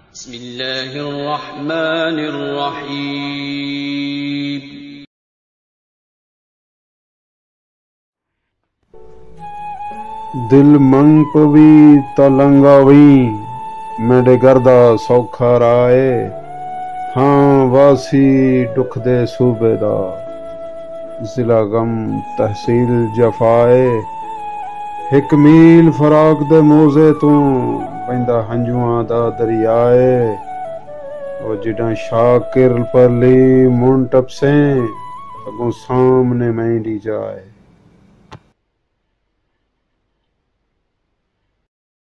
बिस्मिल्लाहिर्रहमानिर्रहीम। दिल मंग पवी तलंगावी मेरे गर्दा सौखा राए। हाँ वासी दुख दे सूबेदा जिला गम तहसील जफाए। हिक मील फराक दे मोजे तू पैंदा हंजुआं दा दरियाए। ओ जिडा शाकिर परली मुन टपसे अगों सामने मैंडी जाए।